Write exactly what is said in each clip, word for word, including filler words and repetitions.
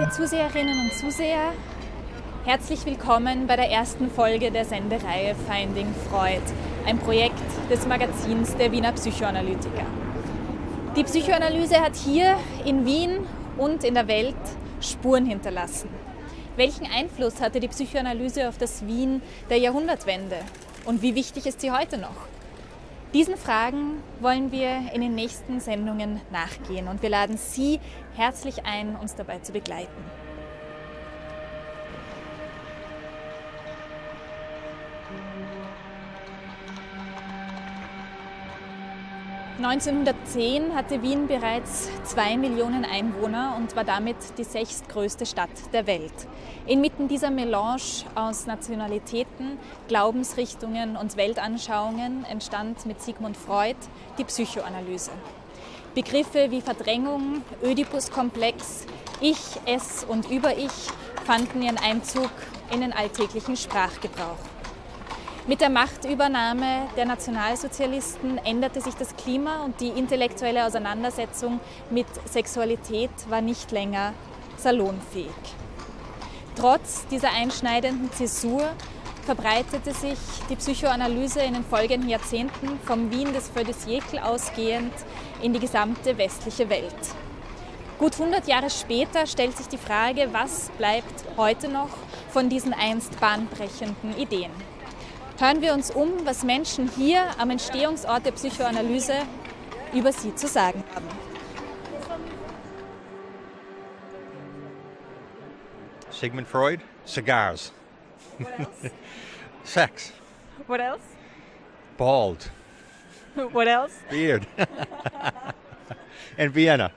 Liebe Zuseherinnen und Zuseher, herzlich willkommen bei der ersten Folge der Sendereihe Finding Freud, ein Projekt des Magazins der Wiener Psychoanalytiker. Die Psychoanalyse hat hier in Wien und in der Welt Spuren hinterlassen. Welchen Einfluss hatte die Psychoanalyse auf das Wien der Jahrhundertwende und wie wichtig ist sie heute noch? Diesen Fragen wollen wir in den nächsten Sendungen nachgehen und wir laden Sie herzlich ein, uns dabei zu begleiten. neunzehnhundertzehn hatte Wien bereits zwei Millionen Einwohner und war damit die sechstgrößte Stadt der Welt. Inmitten dieser Melange aus Nationalitäten, Glaubensrichtungen und Weltanschauungen entstand mit Sigmund Freud die Psychoanalyse. Begriffe wie Verdrängung, Ödipus-Komplex, Ich, Es und Über-Ich fanden ihren Einzug in den alltäglichen Sprachgebrauch. Mit der Machtübernahme der Nationalsozialisten änderte sich das Klima und die intellektuelle Auseinandersetzung mit Sexualität war nicht länger salonfähig. Trotz dieser einschneidenden Zäsur verbreitete sich die Psychoanalyse in den folgenden Jahrzehnten vom Wien des Feu de siècle ausgehend in die gesamte westliche Welt. Gut hundert Jahre später stellt sich die Frage, was bleibt heute noch von diesen einst bahnbrechenden Ideen? Hören wir uns um, was Menschen hier am Entstehungsort der Psychoanalyse über sie zu sagen haben. Sigmund Freud, cigars. What else? Sex. What else? Bald. What else? Beard. And Vienna.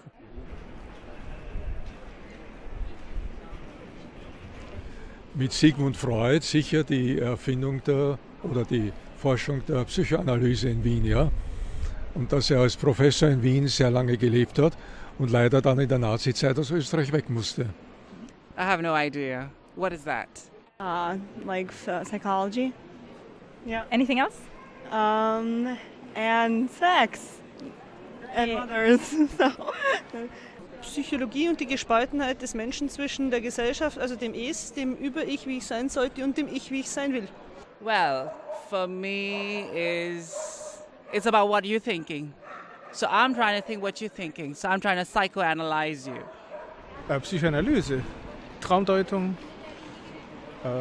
Mit Sigmund Freud sicher die Erfindung der, oder die Forschung der Psychoanalyse in Wien, ja. Und dass er als Professor in Wien sehr lange gelebt hat und leider dann in der Nazizeit aus Österreich weg musste. I have no idea. What is that? Uh, like uh, psychology. Yeah. Anything else? Um, and sex. And others. So. Psychologie und die Gespaltenheit des Menschen zwischen der Gesellschaft, also dem Es, dem Über-Ich, wie ich sein sollte, und dem Ich, wie ich sein will. Well, for me is it's about what you're thinking. So I'm trying to think what you're thinking. So I'm trying to psychoanalyze you. Äh, Psychoanalyse, Traumdeutung, äh,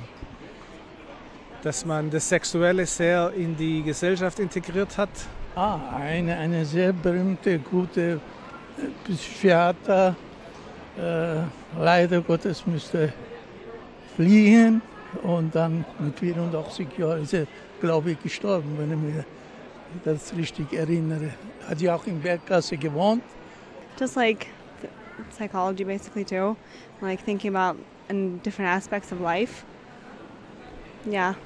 dass man das Sexuelle sehr in die Gesellschaft integriert hat. Ah, eine, eine sehr berühmte, gute Psychiater, äh, leider Gottes musste fliehen und dann mit vierundachtzig Jahren ist er, glaube ich, gestorben, wenn ich mir das richtig erinnere. Hat ja auch in Berggasse gewohnt. Just like psychology basically too. Like thinking about in different aspects of life. Yeah.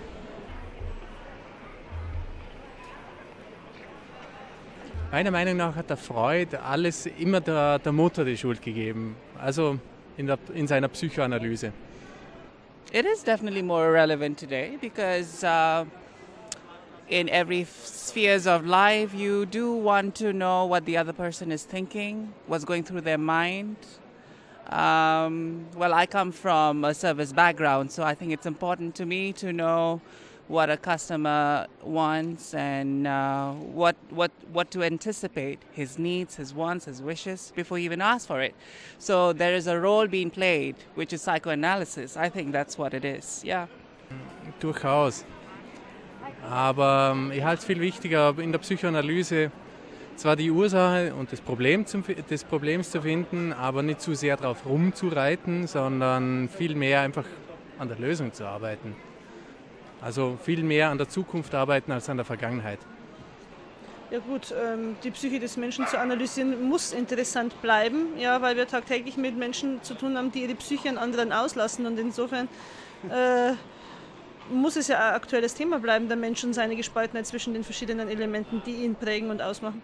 Meiner Meinung nach hat der Freud alles immer der, der Mutter die Schuld gegeben, also in, der, in seiner Psychoanalyse. It is definitely more relevant today because uh, in every spheres of life you do want to know what the other person is thinking, what's going through their mind. Um, well, I come from a service background, so I think it's important to me to know what a customer wants and uh, what, what, what to anticipate, his needs, his wants, his wishes, before he even asks for it. So there is a role being played, which is psychoanalysis. I think that's what it is, yeah. Durchaus. Aber ähm, ich halte es viel wichtiger, in der Psychoanalyse zwar die Ursache und das Problem zum, des Problems zu finden, aber nicht zu sehr darauf rumzureiten, sondern viel mehr einfach an der Lösung zu arbeiten. Also viel mehr an der Zukunft arbeiten als an der Vergangenheit. Ja gut, ähm, die Psyche des Menschen zu analysieren muss interessant bleiben, ja, weil wir tagtäglich mit Menschen zu tun haben, die ihre Psyche an anderen auslassen. Und insofern äh, muss es ja ein aktuelles Thema bleiben, der Mensch und seine Gespaltenheit zwischen den verschiedenen Elementen, die ihn prägen und ausmachen.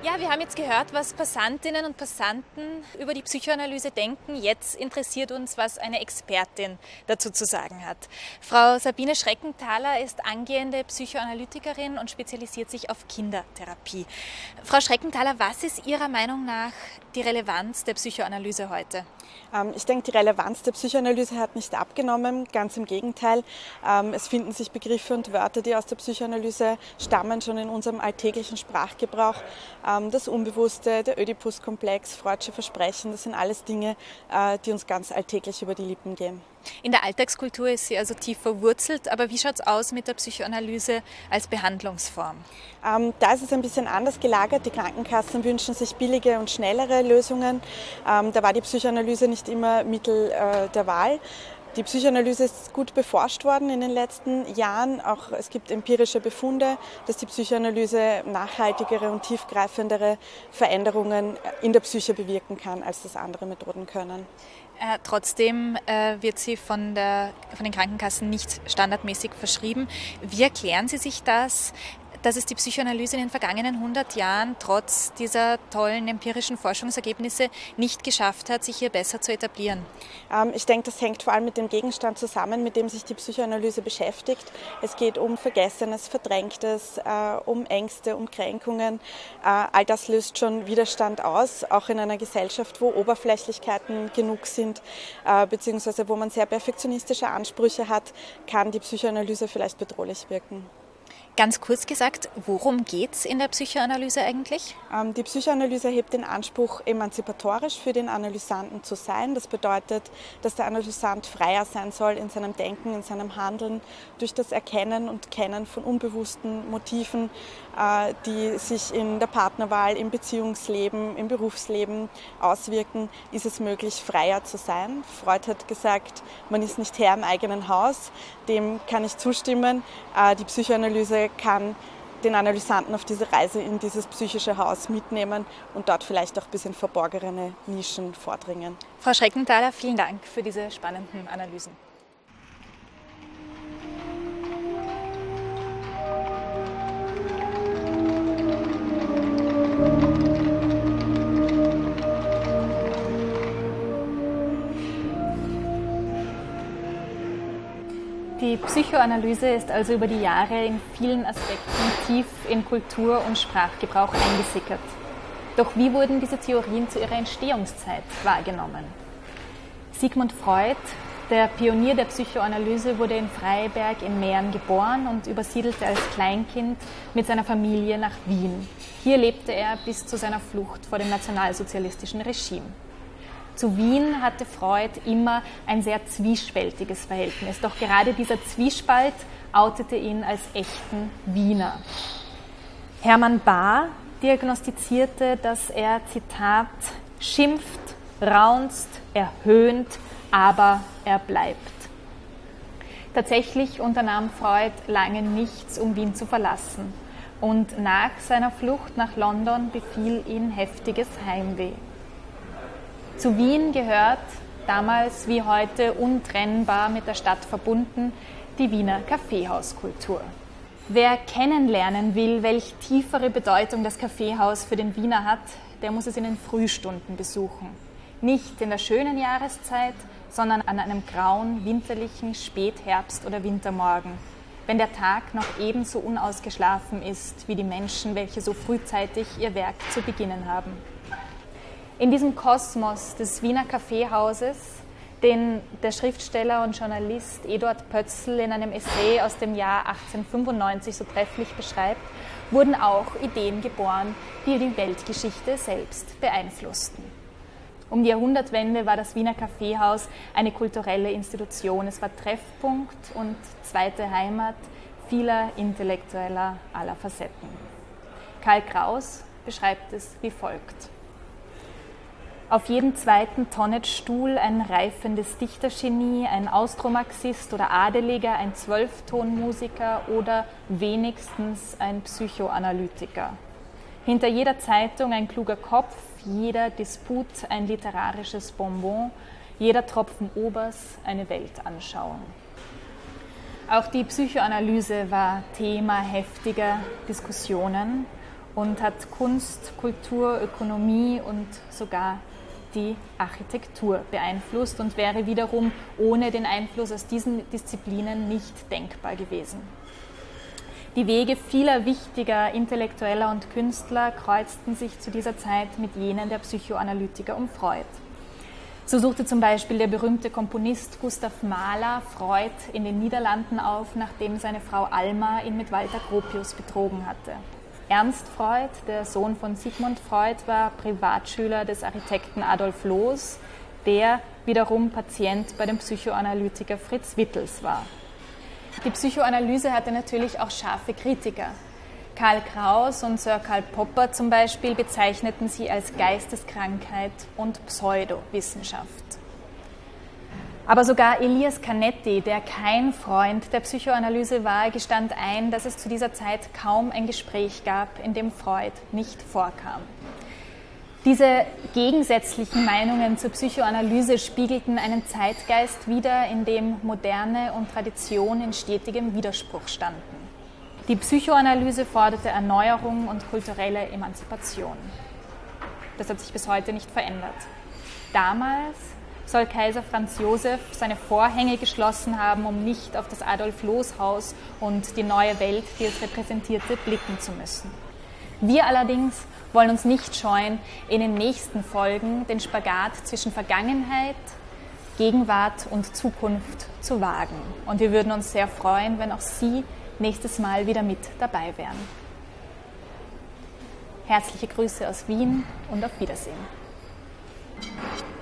Ja, wir haben jetzt gehört, was Passantinnen und Passanten über die Psychoanalyse denken. Jetzt interessiert uns, was eine Expertin dazu zu sagen hat. Frau Sabine Schreckenthaler ist angehende Psychoanalytikerin und spezialisiert sich auf Kindertherapie. Frau Schreckenthaler, was ist Ihrer Meinung nach die Relevanz der Psychoanalyse heute? Ähm, ich denke, die Relevanz der Psychoanalyse hat nicht abgenommen, ganz im Gegenteil. Ähm, es finden sich Begriffe und Wörter, die aus der Psychoanalyse stammen, schon in unserem alltäglichen Sprachgebrauch. Ähm, das Unbewusste, der Ödipus-Komplex, Freudsche Versprechen, das sind alles Dinge, äh, die uns ganz alltäglich über die Lippen gehen. In der Alltagskultur ist sie also tief verwurzelt, aber wie schaut es aus mit der Psychoanalyse als Behandlungsform? Ähm, da ist es ein bisschen anders gelagert. Die Krankenkassen wünschen sich billige und schnellere Lösungen. Ähm, da war die Psychoanalyse nicht immer Mittel äh, der Wahl. Die Psychoanalyse ist gut beforscht worden in den letzten Jahren. Auch es gibt empirische Befunde, dass die Psychoanalyse nachhaltigere und tiefgreifendere Veränderungen in der Psyche bewirken kann, als das andere Methoden können. Äh, trotzdem äh, wird sie von, der, von den Krankenkassen nicht standardmäßig verschrieben. Wie erklären Sie sich das, dass es die Psychoanalyse in den vergangenen hundert Jahren trotz dieser tollen empirischen Forschungsergebnisse nicht geschafft hat, sich hier besser zu etablieren? Ähm, ich denke, das hängt vor allem mit dem Gegenstand zusammen, mit dem sich die Psychoanalyse beschäftigt. Es geht um Vergessenes, Verdrängtes, äh, um Ängste, um Kränkungen. Äh, all das löst schon Widerstand aus, auch in einer Gesellschaft, wo Oberflächlichkeiten genug sind, äh, beziehungsweise wo man sehr perfektionistische Ansprüche hat, kann die Psychoanalyse vielleicht bedrohlich wirken. Ganz kurz gesagt, worum geht es in der Psychoanalyse eigentlich? Ähm, die Psychoanalyse hebt den Anspruch, emanzipatorisch für den Analysanten zu sein. Das bedeutet, dass der Analysant freier sein soll in seinem Denken, in seinem Handeln. Durch das Erkennen und Kennen von unbewussten Motiven, äh, die sich in der Partnerwahl, im Beziehungsleben, im Berufsleben auswirken, ist es möglich, freier zu sein. Freud hat gesagt, man ist nicht Herr im eigenen Haus. Dem kann ich zustimmen. Äh, die Psychoanalyse kann den Analysanten auf diese Reise in dieses psychische Haus mitnehmen und dort vielleicht auch ein bisschen verborgene Nischen vordringen. Frau Schreckenthaler, vielen Dank für diese spannenden Analysen. Die Psychoanalyse ist also über die Jahre in vielen Aspekten tief in Kultur und Sprachgebrauch eingesickert. Doch wie wurden diese Theorien zu ihrer Entstehungszeit wahrgenommen? Sigmund Freud, der Pionier der Psychoanalyse, wurde in Freiberg in Mähren geboren und übersiedelte als Kleinkind mit seiner Familie nach Wien. Hier lebte er bis zu seiner Flucht vor dem nationalsozialistischen Regime. Zu Wien hatte Freud immer ein sehr zwiespältiges Verhältnis. Doch gerade dieser Zwiespalt outete ihn als echten Wiener. Hermann Bahr diagnostizierte, dass er, Zitat, schimpft, raunzt, erhöhnt, aber er bleibt. Tatsächlich unternahm Freud lange nichts, um Wien zu verlassen. Und nach seiner Flucht nach London befiel ihn heftiges Heimweh. Zu Wien gehört, damals wie heute untrennbar mit der Stadt verbunden, die Wiener Kaffeehauskultur. Wer kennenlernen will, welch tiefere Bedeutung das Kaffeehaus für den Wiener hat, der muss es in den Frühstunden besuchen. Nicht in der schönen Jahreszeit, sondern an einem grauen, winterlichen Spätherbst- oder Wintermorgen, wenn der Tag noch ebenso unausgeschlafen ist wie die Menschen, welche so frühzeitig ihr Werk zu beginnen haben. In diesem Kosmos des Wiener Kaffeehauses, den der Schriftsteller und Journalist Eduard Pötzl in einem Essay aus dem Jahr achtzehnhundertfünfundneunzig so trefflich beschreibt, wurden auch Ideen geboren, die die Weltgeschichte selbst beeinflussten. Um die Jahrhundertwende war das Wiener Kaffeehaus eine kulturelle Institution. Es war Treffpunkt und zweite Heimat vieler Intellektueller aller Facetten. Karl Kraus beschreibt es wie folgt. Auf jedem zweiten Tonnetstuhl ein reifendes Dichtergenie, ein Austromarxist oder Adeliger, ein Zwölftonmusiker oder wenigstens ein Psychoanalytiker. Hinter jeder Zeitung ein kluger Kopf, jeder Disput ein literarisches Bonbon, jeder Tropfen Obers eine Weltanschauung. Auch die Psychoanalyse war Thema heftiger Diskussionen und hat Kunst, Kultur, Ökonomie und sogar die Architektur beeinflusst und wäre wiederum ohne den Einfluss aus diesen Disziplinen nicht denkbar gewesen. Die Wege vieler wichtiger Intellektueller und Künstler kreuzten sich zu dieser Zeit mit jenen der Psychoanalytiker um Freud. So suchte zum Beispiel der berühmte Komponist Gustav Mahler Freud in den Niederlanden auf, nachdem seine Frau Alma ihn mit Walter Gropius betrogen hatte. Ernst Freud, der Sohn von Sigmund Freud, war Privatschüler des Architekten Adolf Loos, der wiederum Patient bei dem Psychoanalytiker Fritz Wittels war. Die Psychoanalyse hatte natürlich auch scharfe Kritiker. Karl Kraus und Sir Karl Popper zum Beispiel bezeichneten sie als Geisteskrankheit und Pseudowissenschaft. Aber sogar Elias Canetti, der kein Freund der Psychoanalyse war, gestand ein, dass es zu dieser Zeit kaum ein Gespräch gab, in dem Freud nicht vorkam. Diese gegensätzlichen Meinungen zur Psychoanalyse spiegelten einen Zeitgeist wider, in dem Moderne und Tradition in stetigem Widerspruch standen. Die Psychoanalyse forderte Erneuerung und kulturelle Emanzipation. Das hat sich bis heute nicht verändert. Damals soll Kaiser Franz Josef seine Vorhänge geschlossen haben, um nicht auf das Adolf-Loos-Haus und die neue Welt, die es repräsentierte, blicken zu müssen. Wir allerdings wollen uns nicht scheuen, in den nächsten Folgen den Spagat zwischen Vergangenheit, Gegenwart und Zukunft zu wagen. Und wir würden uns sehr freuen, wenn auch Sie nächstes Mal wieder mit dabei wären. Herzliche Grüße aus Wien und auf Wiedersehen.